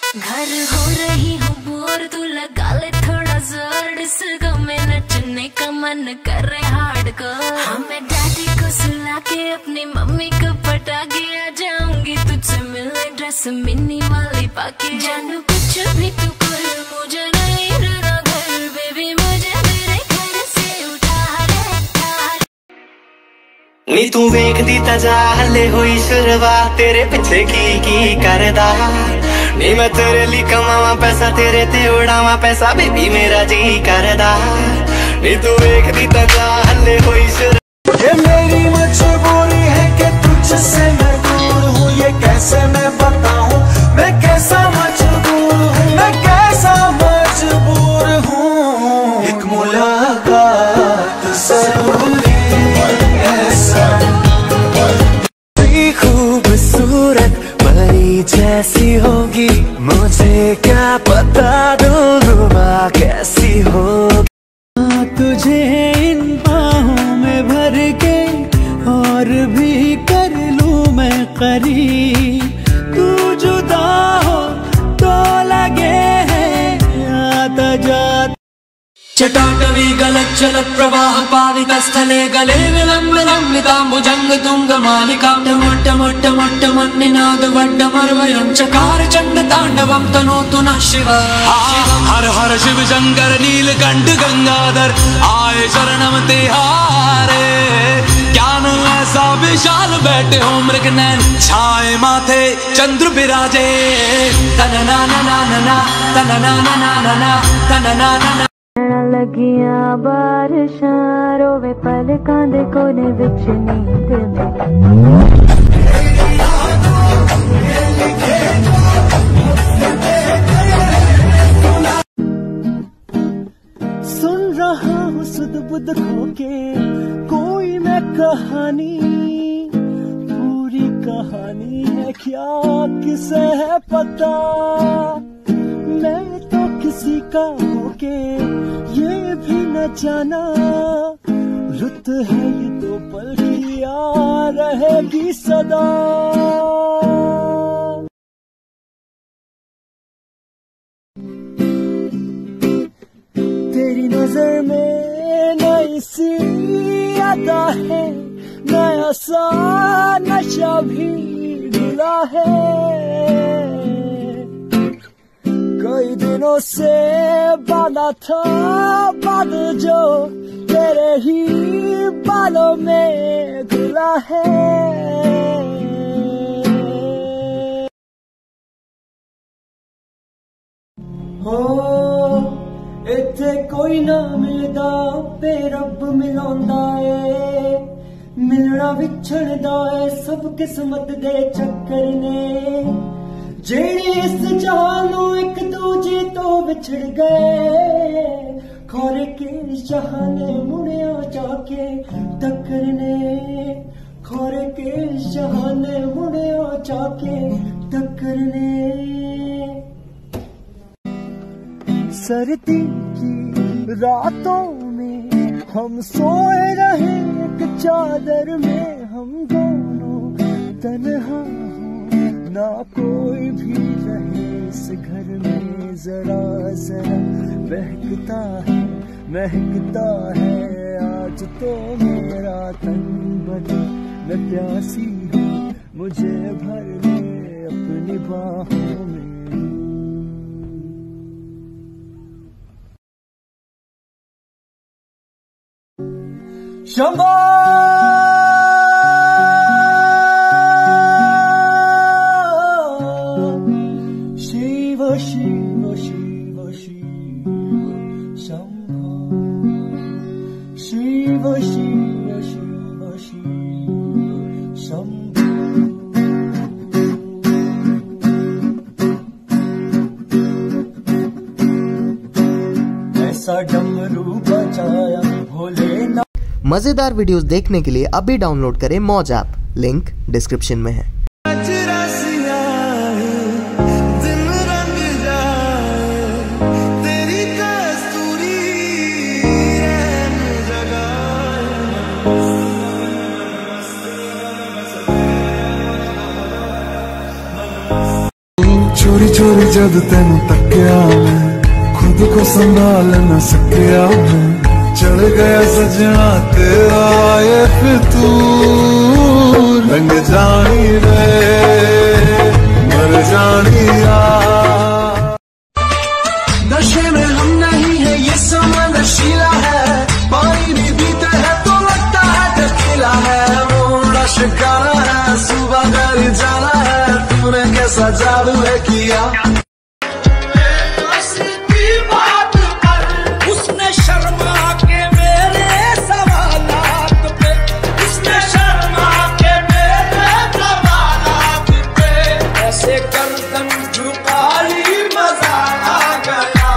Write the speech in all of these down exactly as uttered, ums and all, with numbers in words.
घर हो रही हूँ बोर, तू लगा ले थोड़ा जोर, डिस्को में नचने का मन कर रहे हार्डकोर। हमें डैडी को सुला के अपनी मम्मी को पटा के आ जाऊंगी तुझसे मिलने, ड्रेस मिनी वाली पाके। जानू कुछ भी तू कर, मुझे नहीं रहना घर, बेबी मुझे तेरे घर से उठा ले। नी तू वेखदी ता जा हले होई शुरुआत, तेरे पिछे की की करदा। नी मैं तेरे लिए कमावा पैसा, तेरे ते उड़ावा पैसा, बेबी मेरा जी करदा। नी तू वेखदी ता जा हले होई शुरुआत। ये मेरी मजबूरी है कि तुझसे मैं दूर हूँ, ये कैसे मैं बताऊँ मैं कैसा मजबूर हूँ, मैं कैसा मजबूर हूँ। एक मुलाकात जरूरी ऐसा, खूबसूरत परी जैसी होगी, मुझे क्या पता दोनों कैसी होगी। तुझे इन बाहों में भर के और भी कर लूं मैं करीब, तू जुदा हो तो लगे है आता जाता। चटाटवी गलत चलत प्रवाह पावित स्थले, गले विलंब लंबिताम्बुजंग तुंग मालिका। मोट्ट मोट्ट मोट्ट मन्निनाद वड्ड मर्वयं चकार चंड तांडवं तनोतु नः शिवा। हर हर शिव शंकर नीलकंठ गंगाधर, आए शरणम तिहारे। ज्ञान ऐसा विशाल बैठे हो मृग नैन, छाए माथे चंद्र बिराजे। तनना ना ना ना ना तनना ना ना ना ना तनना ना ना। लगियां बारिशां रोवे पलकां दे कोने विच नींद में। सुन रहा हूँ सुध बुध खो के कोई मैं कहानी, पूरी कहानी है क्या किसे है पता। मैं तो किसी का होके ये भी न जाना, रुत है ये तो पल की आ रहेगी सदा। तेरी नजर में नई सी अदा है, नया सा नशा भी मिला है। कई दिनों से बांधा था बांध जो तेरे ही बालों में घुला है। हो इत्थे कोई ना मिलदा पे रब मिलांदा ए, मिलना विछड़दा ए सब किस्मत दे चक्कर ने। जेड़े इस जहानों एक दूजे तो बिछड़ गए, खोरे के जहाने मुड़िया जाके टक्करने। खोरे के जहाने मुड़िया जाके टक्करने। सर्दी की रातों में हम सोए रहे एक चादर में, हम दोनों तन्हा ना कोई भी रहे इस घर में। जरा जरा बहकता है महकता है आज तो मेरा तन बदन। मैं प्यासी हूँ मुझे भर ले अपनी बाहों में। शंभो शिव शिव शिव शिव शंभो शिव शिव शिव शिव शंभो। ऐसा डमरू बजाया भोलेनाथ। मजेदार वीडियोस देखने के लिए अभी डाउनलोड करें मौज ऐप, लिंक डिस्क्रिप्शन में है। चोरी चोरी जद तेन तकिया मैं खुद को संभाल न सकिया मैं चढ़ गया सजना तेरा ये फितूर रंग जानी रे मर जानी यार। नशे में हम नहीं है ये समा नशीला है पानी भी पीते हैं तो लगता है टकीला है मुंडा शिकारा है सुबह घर जाना है तूने कैसा जादू है किया। उसने शर्मा के मेरे सवालात पे उसने शर्मा के मेरे सवालात पे ऐसे गर्दन झुकाई मजा आ गया।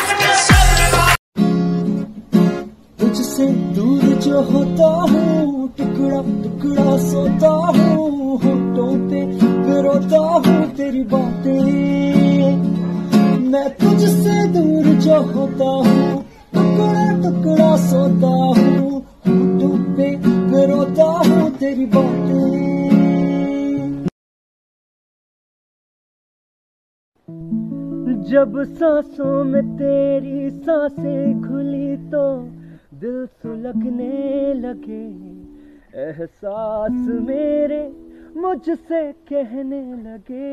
तुझसे दूर जो होता हूँ टुकड़ा टुकड़ा सोता हूँ होठों पे रोता हूँ तेरी बातें मैं तुझसे दूर जो होता हूँ टुकड़ा टुकड़ा सोता हूँ होठों पे रोता हूँ तेरी बातें। जब सांसों में तेरी सांसें खुली तो दिल सुलगने लगे एहसास मेरे मुझसे कहने लगे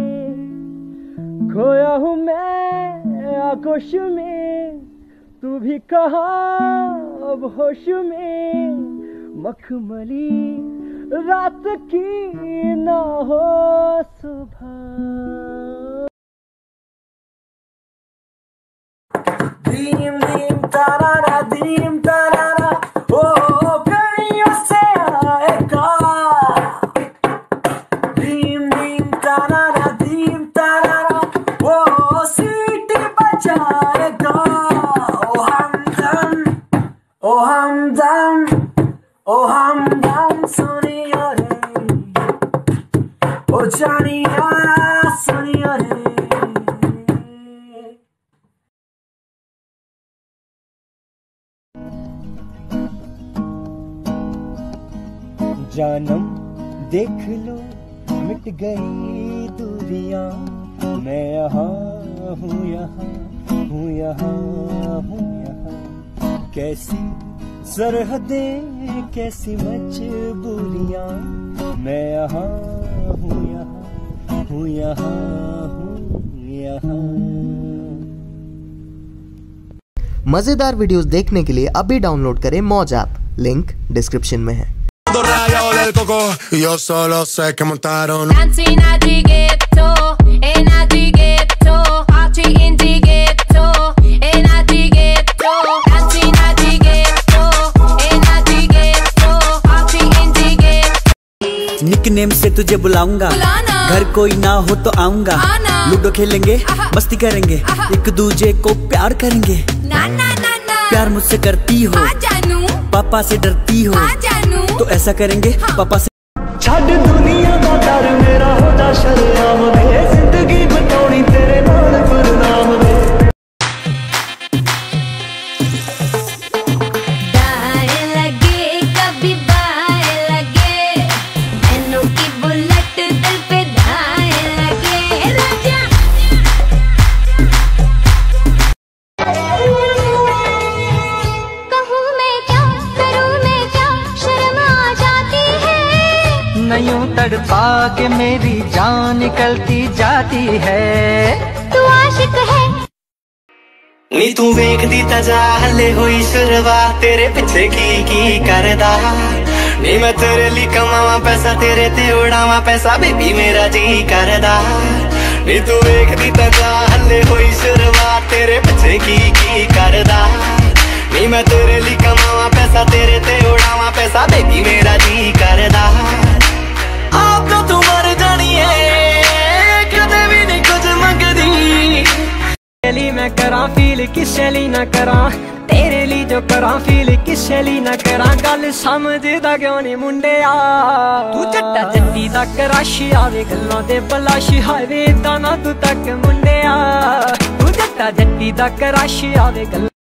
खोया हूँ मैं आगोश में तू भी कहाँ अब होश में मखमली रात की ना हो सुबह। दीम दीम तारा दीम तारा ओ कड़ियों से आएगा दीम दीम तारा दीम तारा ओ सीटी बजाएगा ओ हमदम ओ हमदम ओ हमदम सुनियो रे ओ जानिया सुनियो रे। जानम देख लो मिट गई दूरियां मैं यहाँ हूँ यहाँ हूँ यहाँ हूँ यहाँ कैसी सरहदें कैसी मजबूरियां मैं यहाँ हूँ यहाँ हूँ यहाँ हूँ यहाँ। मजेदार वीडियोस देखने के लिए अभी डाउनलोड करें मौज ऐप, लिंक डिस्क्रिप्शन में है। Rayos del coco y yo solo sé que montaron Dancing at the ghetto, in at the ghetto, party in the ghetto, in at the ghetto, dancing at the ghetto, in at the ghetto, party in the ghetto। Nickname से तुझे बुलाऊंगा घर कोई ना हो तो आऊंगा ludo खेलेंगे मस्ती करेंगे एक दूजे को प्यार करेंगे ना ना ना ना प्यार मुझसे करती हो जानू पापा से डरती हो जानू तो ऐसा करेंगे पापा से। छड़ दुनिया का डर मेरा हो जा शर्म दे जिंदगी बतानी तेरे नाल गुरनाम दे। दाएं लगे कभी बाएं लगे मैनू की बुलेट दिल पे दाएं लगे राजा। कहूँ मैं क्या करूँ मैं क्या शर्म आ जाती है नयूं तड़पा के मेरी जान निकलती जाती है तू आशिक है नी तू वेखदी ता जा हले होई शुरुआत तेरे पिछे की की करदा नी मैं तेरे लिए कमावा पैसा तेरे ते उड़ावा पैसा बेबी मेरा जी करदा नी तू वेखदी ता जा हले होई शुरुआत तेरे पिछे की की करदा नी मैं तेरे लिए कमावा पैसा तेरे ते उड़ावा पैसा बेबी मेरा जी करदा। आप तो तू मर जानी है कदे भी नहीं कुछ मंगदी शैली मैं करा फील किस शैली ना करा तेरे लिए जो करा फील किस शैली ना करा गल समझदा क्यों नहीं मुंडिया तू जट्टा जट्टी दा कराशी आवे गल्लां दे बलाशी हाईवे दाना तू तक मुंडिया तू जट्टा जट्टी दा कराशी आवे गल्लां